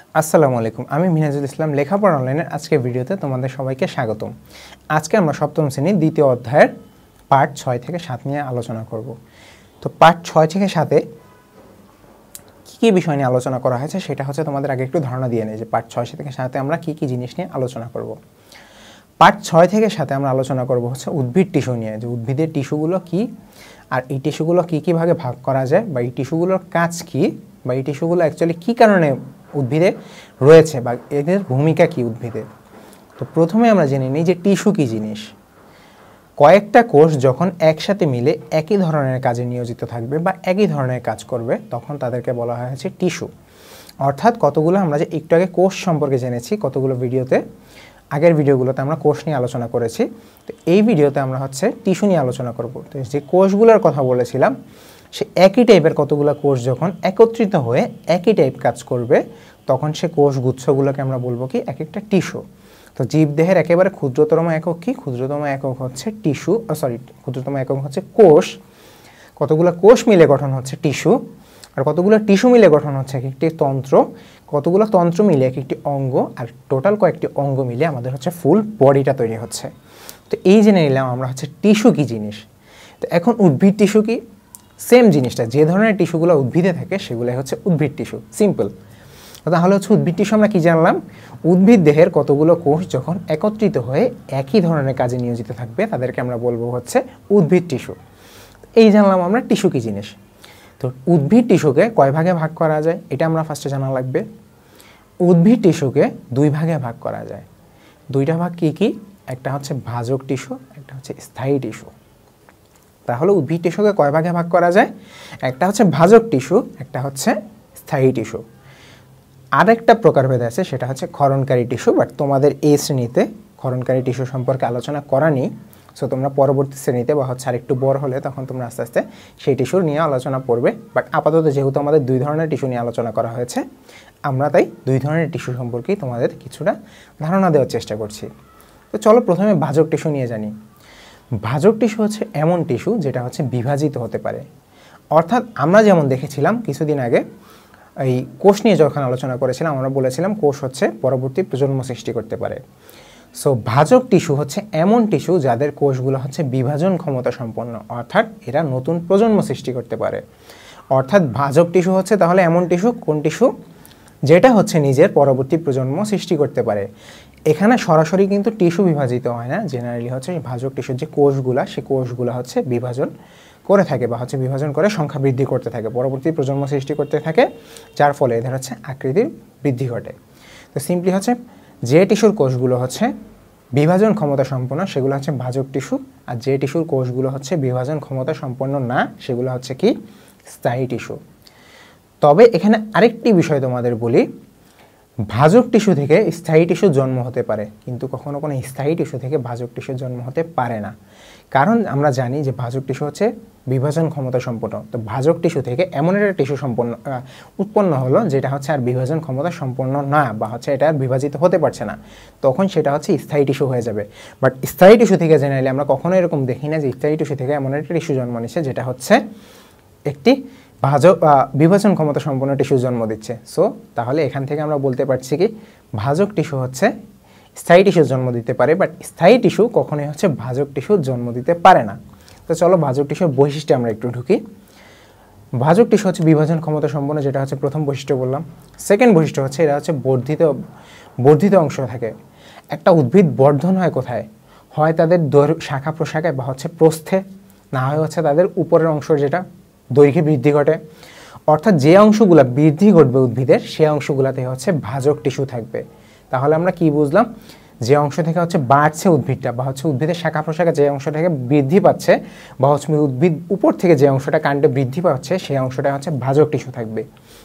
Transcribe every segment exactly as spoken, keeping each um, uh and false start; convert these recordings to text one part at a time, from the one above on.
আসসালামু আলাইকুম, আমি মিনাজুল ইসলাম লেখাপড়া অনলাইনের আজকের ভিডিওতে তোমাদের সবাইকে স্বাগতম। আজকে আমরা সপ্তম শ্রেণীর দ্বিতীয় অধ্যায়ের পার্ট ছয় থেকে সাত নিয়ে আলোচনা করব। তো পার্ট ছয় থেকে সাতে কী কী বিষয় নিয়ে আলোচনা করা হয়েছে সেটা হচ্ছে তোমাদের আগে একটু ধারণা দিয়ে নেই যে পার্ট ছয় থেকে সাতে আমরা কী কী জিনিস নিয়ে আলোচনা করব। পার্ট ছয় থেকে সাতে আমরা আলোচনা করব হচ্ছে উদ্ভিদ টিস্যু নিয়ে, যে উদ্ভিদের টিস্যুগুলো কী আর এই টিস্যুগুলো কী কী ভাগে ভাগ করা যায়, বা এই টিস্যুগুলোর কাজ কী, বা এই টিস্যুগুলো অ্যাকচুয়ালি কী কারণে উদ্ভিদে রয়েছে বা এদের ভূমিকা কী উদ্ভিদে। তো প্রথমে আমরা জেনে নিই যে টিস্যু কী জিনিস। কয়েকটা কোষ যখন একসাথে মিলে একই ধরনের কাজে নিয়োজিত থাকবে বা একই ধরনের কাজ করবে তখন তাদেরকে বলা হয় হচ্ছে টিস্যু। অর্থাৎ কতগুলো আমরা যে একটু আগে কোষ সম্পর্কে জেনেছি, কতগুলো ভিডিওতে আগের ভিডিওগুলোতে আমরা কোষ নিয়ে আলোচনা করেছি, তো এই ভিডিওতে আমরা হচ্ছে টিস্যু নিয়ে আলোচনা করব। তো যে কোষগুলোর কথা বলেছিলাম সে একই টাইপের কতগুলো কোষ যখন একত্রিত হয়ে একই টাইপ কাজ করবে তখন সে কোষ গুচ্ছগুলোকে আমরা বলবো কি এক একটা টিস্যু। তো জীবদেহের একেবারে ক্ষুদ্রতম একক কি? ক্ষুদ্রতম একক হচ্ছে টিস্যু, সরি ক্ষুদ্রতম একক হচ্ছে কোষ। কতগুলো কোষ মিলে গঠন হচ্ছে টিস্যু, আর কতগুলো টিস্যু মিলে গঠন হচ্ছে এক একটি তন্ত্র, কতগুলো তন্ত্র মিলে এক একটি অঙ্গ, আর টোটাল কয়েকটি অঙ্গ মিলে আমাদের হচ্ছে ফুল বডিটা তৈরি হচ্ছে। তো এই জেনে নিলাম আমরা হচ্ছে টিস্যু কী জিনিস। তো এখন উদ্ভিদ টিস্যু কি? সেম জিনিসটা, যে ধরনের টিস্যুগুলো উদ্ভিদে থাকে সেগুলোই হচ্ছে উদ্ভিদ টিস্যু, সিম্পল। তাহলে হচ্ছে উদ্ভিদ টিস্যু আমরা কী জানলাম? উদ্ভিদ দেহের কতগুলো কোষ যখন একত্রিত হয়ে একই ধরনের কাজে নিয়োজিত থাকবে তাদেরকে আমরা বলবো হচ্ছে উদ্ভিদ টিস্যু। এই জানলাম আমরা টিস্যু কী জিনিস। তো উদ্ভিদ টিস্যুকে কয় ভাগে ভাগ করা যায় এটা আমরা ফার্স্টে জানা লাগবে। উদ্ভিদ টিস্যুকে দুই ভাগে ভাগ করা যায়। দুইটা ভাগ কী কী? একটা হচ্ছে ভাজক টিস্যু, একটা হচ্ছে স্থায়ী টিস্যু। তাহলে উদ্ভিদ টিস্যুকে কয় ভাগে ভাগ করা যায়? একটা হচ্ছে ভাজক টিস্যু, একটা হচ্ছে স্থায়ী টিস্যু। আরেকটা প্রকারভেদ আছে, সেটা হচ্ছে ক্ষরণকারী টিস্যু, বাট তোমাদের এই শ্রেণীতে ক্ষরণকারী টিস্যু সম্পর্কে আলোচনা করা নেই। সো তোমরা পরবর্তী শ্রেণীতে বা হচ্ছে আরেকটু বড় হলে তখন তোমরা আস্তে আস্তে সেই টিস্যু নিয়ে আলোচনা করবে। বাট আপাতত যেহেতু আমাদের দুই ধরনের টিস্যু নিয়ে আলোচনা করা হয়েছে, আমরা তাই দুই ধরনের টিস্যু সম্পর্কেই তোমাদের কিছুটা ধারণা দেওয়ার চেষ্টা করছি। তো চলো প্রথমে ভাজক টিস্যু নিয়ে জানি। ভাজক টিস্যু হচ্ছে এমন টিস্যু যেটা হচ্ছে বিভাজিত হতে পারে। অর্থাৎ আমরা যেমন দেখেছিলাম কিছুদিন আগে এই কোষ নিয়ে যখন আলোচনা করেছিলাম, আমরা বলেছিলাম কোষ হচ্ছে পরবর্তী প্রজন্ম সৃষ্টি করতে পারে। সো ভাজক টিস্যু হচ্ছে এমন টিস্যু যাদের কোষগুলো হচ্ছে বিভাজন ক্ষমতা সম্পন্ন, অর্থাৎ এরা নতুন প্রজন্ম সৃষ্টি করতে পারে। অর্থাৎ ভাজক টিস্যু হচ্ছে তাহলে এমন টিস্যু, কোন টিস্যু? যেটা হচ্ছে নিজের পরবর্তী প্রজন্ম সৃষ্টি করতে পারে। এখানে সরাসরি কিন্তু টিস্যু বিভাজিত হয় না, জেনারেলি হচ্ছে ভাজক টিস্যুর যে কোষগুলা সে কোষগুলা হচ্ছে বিভাজন করে থাকে বা হচ্ছে বিভাজন করে সংখ্যা বৃদ্ধি করতে থাকে, পরবর্তী প্রজন্ম সৃষ্টি করতে থাকে, যার ফলে এদের হচ্ছে আকৃতির বৃদ্ধি ঘটে। তো সিম্পলি হচ্ছে যে টিস্যুর কোষগুলো হচ্ছে বিভাজন ক্ষমতা সম্পন্ন সেগুলো হচ্ছে ভাজক টিস্যু, আর যে টিস্যুর কোষগুলো হচ্ছে বিভাজন ক্ষমতা সম্পন্ন না সেগুলো হচ্ছে কি? স্থায়ী টিস্যু। তবে এখানে আরেকটি বিষয় তোমাদের বলি, ভাজক টিস্যু থেকে স্থায়ী টিস্যুর জন্ম হতে পারে, কিন্তু কখনো কোনো স্থায়ী টিস্যু থেকে ভাজক টিস্যুর জন্ম হতে পারে না। কারণ আমরা জানি যে ভাজক টিস্যু হচ্ছে বিভাজন ক্ষমতা সম্পন্ন। তো ভাজক টিস্যু থেকে এমন একটা টিস্যু সম্পন্ন উৎপন্ন হলো যেটা হচ্ছে আর বিভাজন ক্ষমতা সম্পন্ন না, বা হচ্ছে এটা আর বিভাজিত হতে পারছে না, তখন সেটা হচ্ছে স্থায়ী টিস্যু হয়ে যাবে। বাট স্থায়ী টিস্যু থেকে জেনারেলি আমরা কখনো এরকম দেখি না যে স্থায়ী টিস্যু থেকে এমন একটা টিস্যু জন্ম নিচ্ছে যেটা হচ্ছে একটি ভাজক বিভাজন ক্ষমতা সম্পন্ন টিস্যু জন্ম দিচ্ছে। সো তাহলে এখান থেকে আমরা বলতে পারছি কি ভাজক টিস্যু হচ্ছে স্থায়ী টিস্যুর জন্ম দিতে পারে, বাট স্থায়ী টিস্যু কখনোই হচ্ছে ভাজক টিস্যুর জন্ম দিতে পারে না। তো চলো ভাজক টিস্যুর বৈশিষ্ট্যে আমরা একটু ঢুকি। ভাজক টিস্যু হচ্ছে বিভাজন ক্ষমতা সম্পন্ন, যেটা হচ্ছে প্রথম বৈশিষ্ট্য বললাম। সেকেন্ড বৈশিষ্ট্য হচ্ছে এরা হচ্ছে বর্ধিত বর্ধিত অংশ থাকে। একটা উদ্ভিদ বর্ধন হয় কোথায়? হয় তাদের শাখা প্রশাখায় বা হচ্ছে প্রস্থে, না হয় হচ্ছে তাদের উপরের অংশ যেটা দৈর্ঘ্যে বৃদ্ধি ঘটে। অর্থাৎ যে অংশগুলো বৃদ্ধি ঘটবে উদ্ভিদের সেই অংশগুলোতে হচ্ছে ভাজক টিস্যু থাকবে। তাহলে আমরা কি বুঝলাম? যে অংশ থেকে হচ্ছে বাড়ছে উদ্ভিদটা বা হচ্ছে উদ্ভিদের শাখা প্রশাখা যে অংশ থেকে বৃদ্ধি পাচ্ছে, বা হচ্ছে উদ্ভিদ উপর থেকে যে অংশটা কাণ্ডে বৃদ্ধি পাচ্ছে সেই অংশটা হচ্ছে ভাজক টিস্যু থাকবে।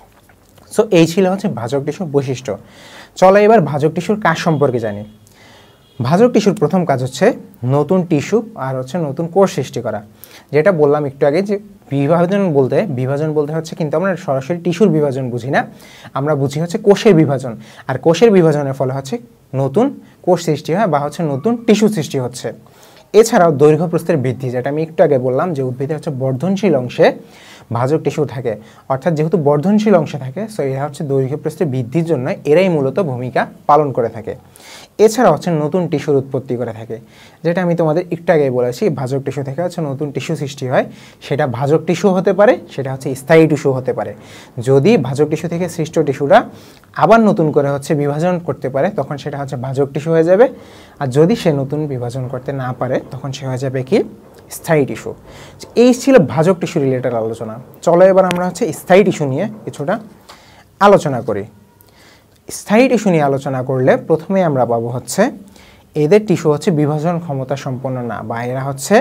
সো এই ছিল হচ্ছে ভাজক টিস্যুর বৈশিষ্ট্য। চলো এবার ভাজক টিস্যুর কাজ সম্পর্কে জানি। ভাজক টিস্যুর প্রথম কাজ হচ্ছে নতুন টিস্যু আর হচ্ছে নতুন কোষ সৃষ্টি করা। যেটা বললাম একটু আগে যে বিভাজন বলতে বিভাজন বলতে হচ্ছে কিন্তু আমরা সরাসরি টিস্যুর বিভাজন বুঝি না, আমরা বুঝি হচ্ছে কোষের বিভাজন। আর কোষের বিভাজনের ফলে হচ্ছে নতুন কোষ সৃষ্টি হয় বা হচ্ছে নতুন টিস্যু সৃষ্টি হচ্ছে। এছাড়াও দৈর্ঘ্য প্রস্থের বৃদ্ধি, যেটা আমি একটু আগে বললাম যে উদ্ভিদের হচ্ছে বর্ধনশীল অংশে ভাজক টিস্যু থাকে, অর্থাৎ যেহেতু বর্ধনশীল অংশে থাকে, সো এরা হচ্ছে দৈর্ঘ্য প্রস্থে বৃদ্ধির জন্য এরাই মূলত ভূমিকা পালন করে থাকে। এছাড়া হচ্ছে নতুন টিস্যুর উৎপত্তি করে থাকে, যেটা আমি তোমাদের একটু আগেই বলেছি, ভাজক টিস্যু থেকে হচ্ছে নতুন টিস্যু সৃষ্টি হয়। সেটা ভাজক টিস্যু হতে পারে, সেটা হচ্ছে স্থায়ী টিস্যু হতে পারে। যদি ভাজক টিস্যু থেকে সৃষ্ট টিস্যুটা আবার নতুন করে হচ্ছে বিভাজন করতে পারে, তখন সেটা হচ্ছে ভাজক টিস্যু হয়ে যাবে। আর যদি সে নতুন বিভাজন করতে না পারে, তখন সে হয়ে যাবে কি স্থায়ী টিস্যু। এই ছিল ভাজক টিস্যু রিলেটেড আলোচনা। চলো এবার আমরা হচ্ছে স্থায়ী টিস্যু নিয়ে কিছুটা আলোচনা করি। স্থায়ী টিস্যু নিয়ে আলোচনা করলে প্রথমে আমরা পাবো হচ্ছে এদের টিস্যু হচ্ছে বিভাজন ক্ষমতা সম্পন্ন না, বা এরা হচ্ছে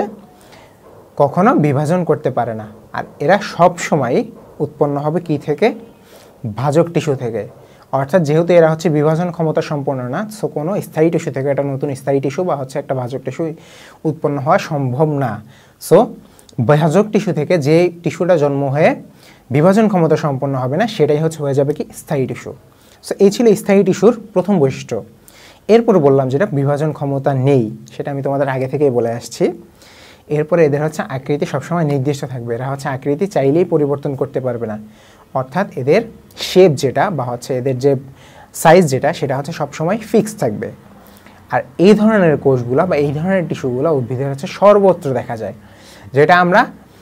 কখনো বিভাজন করতে পারে না। আর এরা সব সময় উৎপন্ন হবে কি থেকে? ভাজক টিস্যু থেকে। অর্থাৎ যেহেতু এরা হচ্ছে বিভাজন ক্ষমতা সম্পন্ন না, সো কোনো স্থায়ী টিস্যু থেকে একটা নতুন স্থায়ী টিস্যু বা হচ্ছে একটা ভাজক টিস্যু উৎপন্ন হওয়া সম্ভব না। সো ভাজক টিস্যু থেকে যে টিস্যুটা জন্ম হয়ে বিভাজন ক্ষমতা সম্পন্ন হবে না, সেটাই হচ্ছে হয়ে যাবে কি স্থায়ী টিস্যু। সো এই ছিল স্থায়ী টিস্যুর প্রথম বৈশিষ্ট্য। এরপর বললাম যেটা বিভাজন ক্ষমতা নেই, সেটা আমি তোমাদের আগে থেকেই বলে আসছি। এরপরে এদের হচ্ছে আকৃতি সবসময় নির্দিষ্ট থাকবে, এরা হচ্ছে আকৃতি চাইলেই পরিবর্তন করতে পারবে না। অর্থাৎ এদের শেপ যেটা বা হচ্ছে এদের যে সাইজ যেটা, সেটা হচ্ছে সবসময় ফিক্স থাকবে। আর এই ধরনের কোষগুলো বা এই ধরনের টিস্যুগুলো উদ্ভিদের হচ্ছে সর্বত্র দেখা যায়, যেটা আমরা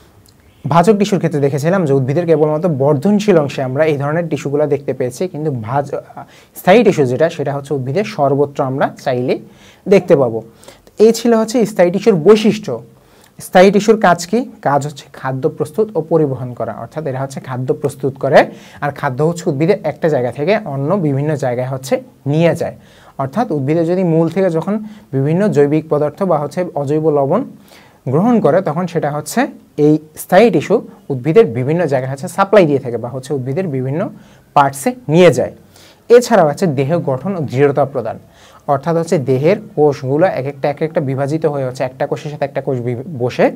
ভাজক টিস্যুর ক্ষেত্রে দেখেছিলাম যে উদ্ভিদের কেবলমাত্র বর্ধনশীল অংশে আমরা এই ধরনের টিস্যুগুলো দেখতে পেয়েছি, কিন্তু ভাজ স্থায়ী টিস্যু যেটা, সেটা হচ্ছে উদ্ভিদের সর্বত্র আমরা চাইলে দেখতে পাবো। এই ছিল হচ্ছে স্থায়ী টিস্যুর বৈশিষ্ট্য। স্থায়ী টিস্যুর কাজ কি? কাজ হচ্ছে খাদ্য প্রস্তুত ও পরিবহন করা, অর্থাৎ এরা হচ্ছে খাদ্য প্রস্তুত করে, আর খাদ্য হচ্ছে উদ্ভিদের একটা জায়গা থেকে অন্য বিভিন্ন জায়গায় হচ্ছে নিয়ে যায়। অর্থাৎ উদ্ভিদের যদি মূল থেকে যখন বিভিন্ন জৈবিক পদার্থ বা হচ্ছে অজৈব লবণ গ্রহণ করে, তখন সেটা হচ্ছে এই স্থায়ী টিস্যু উদ্ভিদের বিভিন্ন জায়গায় হচ্ছে সাপ্লাই দিয়ে থাকে বা হচ্ছে উদ্ভিদের বিভিন্ন পার্টসে নিয়ে যায়। এছাড়াও হচ্ছে দেহ গঠন ও দৃঢ়তা প্রদান, অর্থাৎ হচ্ছে দেহের কোষগুলো এক একটা এক একটা বিভাজিত হয়ে হচ্ছে একটা কোষের সাথে একটা কোষ বসে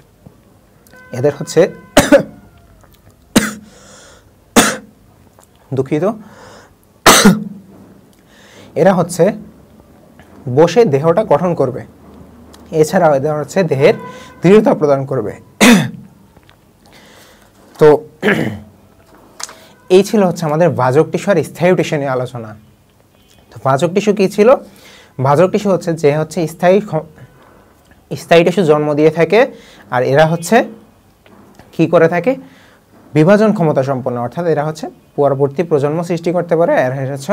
এদের হচ্ছে দুঃখিত এরা হচ্ছে বসে দেহটা গঠন করবে। এছাড়াও এদের হচ্ছে দেহের দৃঢ়তা প্রদান করবে। তো এই ছিল হচ্ছে আমাদের ভাজক টিস্যু আর স্থায়ী টিস্যু নিয়ে আলোচনা। তো ভাজক টিস্যু কী ছিল? ভাজক টিস্যু হচ্ছে যে হচ্ছে স্থায়ী স্থায়ী টিস্যু জন্ম দিয়ে থাকে, আর এরা হচ্ছে কি করে থাকে? বিভাজন ক্ষমতা সম্পন্ন, অর্থাৎ এরা হচ্ছে পরবর্তী প্রজন্ম সৃষ্টি করতে পারে, আর এরা হচ্ছে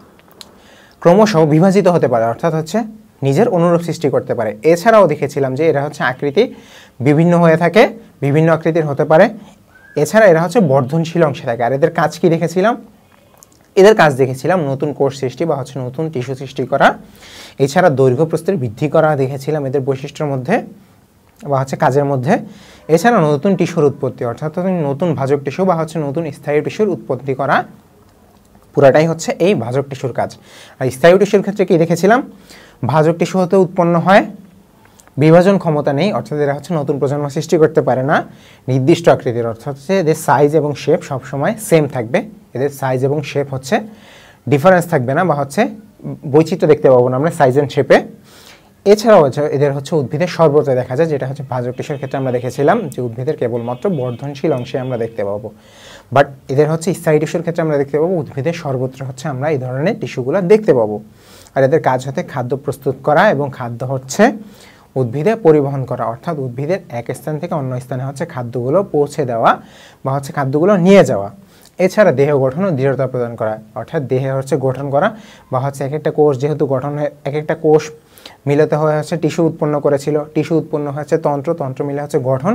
ক্রমশ বিভাজিত হতে পারে, অর্থাৎ হচ্ছে নিজের অনুরূপ সৃষ্টি করতে পারে। এছাড়াও দেখেছিলাম যে এরা হচ্ছে আকৃতি বিভিন্ন হয়ে থাকে, বিভিন্ন আকৃতির হতে পারে। এছাড়া এরা হচ্ছে বর্ধনশীল অংশে থাকে। আর এদের কাজ কি দেখেছিলাম? এদের কাজ দেখেছিলাম নতুন কোষ সৃষ্টি বা হচ্ছে নতুন টিস্যু সৃষ্টি করা। এছাড়া দৈর্ঘ্য প্রস্থের বৃদ্ধি করা দেখেছিলাম এদের বৈশিষ্ট্যের মধ্যে বা হচ্ছে কাজের মধ্যে। এছাড়া নতুন টিস্যুর উৎপত্তি, অর্থাৎ নতুন ভাজক টিস্যু বা হচ্ছে নতুন স্থায়ী টিস্যুর উৎপত্তি করা, পুরাটাই হচ্ছে এই ভাজক টিস্যুর কাজ। আর স্থায়ী টিস্যুর ক্ষেত্রে কি দেখেছিলাম? ভাজক টিস্যু হতে উৎপন্ন হয়, বিভাজন ক্ষমতা নেই, অর্থাৎ এরা হচ্ছে নতুন প্রজন্ম সৃষ্টি করতে পারে না, নির্দিষ্ট আকৃতির, অর্থাৎ হচ্ছে এদের সাইজ এবং শেপ সবসময় সেম থাকবে। এদের সাইজ এবং শেপ হচ্ছে ডিফারেন্স থাকবে না বা হচ্ছে বৈচিত্র্য দেখতে পাবো না আমরা সাইজ অ্যান্ড শেপে। এছাড়াও হচ্ছে এদের হচ্ছে উদ্ভিদের সর্বত্র দেখা যায়, যেটা হচ্ছে ভাজক টিস্যুর ক্ষেত্রে আমরা দেখেছিলাম যে উদ্ভিদের কেবলমাত্র বর্ধনশীল অংশে আমরা দেখতে পাবো। বাট এদের হচ্ছে স্থায়ী টিস্যুর ক্ষেত্রে আমরা দেখতে পাবো উদ্ভিদের সর্বত্র হচ্ছে আমরা এই ধরনের টিস্যুগুলো দেখতে পাবো। আর এদের কাজ হচ্ছে খাদ্য প্রস্তুত করা এবং খাদ্য হচ্ছে উদ্ভিদে পরিবহন করা, অর্থাৎ উদ্ভিদের এক স্থান থেকে অন্য স্থানে হচ্ছে খাদ্যগুলো পৌঁছে দেওয়া বা হচ্ছে খাদ্যগুলো নিয়ে যাওয়া। এছাড়া দেহ গঠন ও দৃঢ়তা প্রদান করা, অর্থাৎ দেহে হচ্ছে গঠন করা বা হচ্ছে এক একটা কোষ যেহেতু গঠন হয়ে এক একটা কোষ মিলিত হয়ে হচ্ছে টিস্যু উৎপন্ন করেছিল, টিস্যু উৎপন্ন হচ্ছে তন্ত্র, তন্ত্র মিলে হচ্ছে গঠন,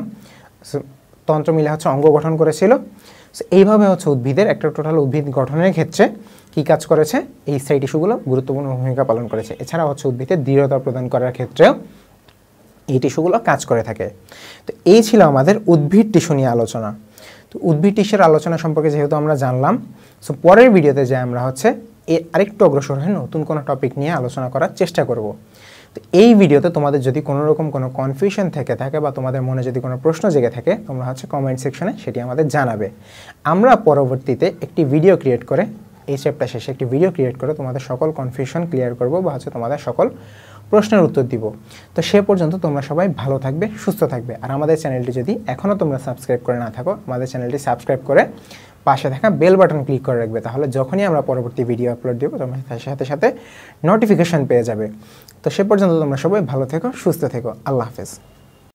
তন্ত্র মিলে হচ্ছে অঙ্গ গঠন করেছিল। এইভাবে হচ্ছে উদ্ভিদের একটা টোটাল উদ্ভিদ গঠনের ক্ষেত্রে কী কাজ করেছে? এই স্থায়ী টিস্যুগুলো গুরুত্বপূর্ণ ভূমিকা পালন করেছে। এছাড়া হচ্ছে উদ্ভিদের দৃঢ়তা প্রদান করার ক্ষেত্রেও এই টিস্যুগুলো কাজ করে থাকে। তো এই ছিল আমাদের উদ্ভিদ টিস্যু নিয়ে আলোচনা। তো উদ্ভিদ টিস্যুর আলোচনা সম্পর্কে যেহেতু আমরা জানলাম, সো পরের ভিডিওতে যে আমরা হচ্ছে এর আরেকটু অগ্রসর হয়ে নতুন কোনো টপিক নিয়ে আলোচনা করার চেষ্টা করব। তো এই ভিডিওতে তোমাদের যদি কোনো রকম কোনো কনফিউশন থেকে থাকে বা তোমাদের মনে যদি কোনো প্রশ্ন জেগে থাকে, তোমরা হচ্ছে কমেন্ট সেকশনে সেটি আমাদের জানাবে। আমরা পরবর্তীতে একটি ভিডিও ক্রিয়েট করে এই চ্যাপ্টার শেষে একটি ভিডিও ক্রিয়েট করে তোমাদের সকল কনফিউশন ক্লিয়ার করব বা হচ্ছে তোমাদের সকল প্রশ্নের উত্তর দিব। তো সে পর্যন্ত তোমরা সবাই ভালো থাকবে, সুস্থ থাকবে। আর আমাদের চ্যানেলটি যদি এখনও তোমরা সাবস্ক্রাইব করে না থাকো, আমাদের চ্যানেলটি সাবস্ক্রাইব করে পাশে থাকা বেল বাটন ক্লিক করে রাখবে, তাহলে যখনই আমরা পরবর্তী ভিডিও আপলোড দেবো তোমরা তার সাথে সাথে নোটিফিকেশন পেয়ে যাবে। তো সে পর্যন্ত তোমরা সবাই ভালো থেকো, সুস্থ থেকো। আল্লাহ হাফেজ।